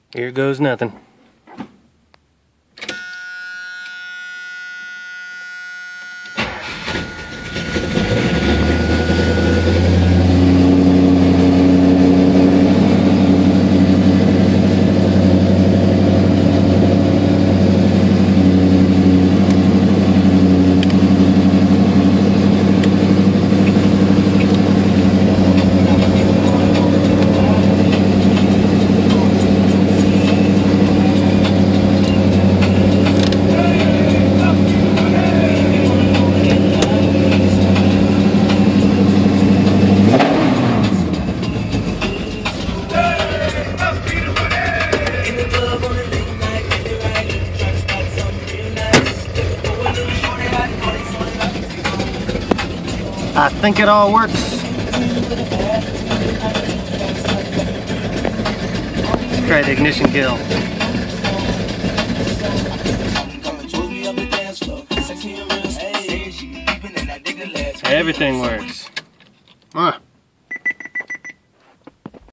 Here goes nothing. I think it all works. Let's try the ignition kill. Everything works.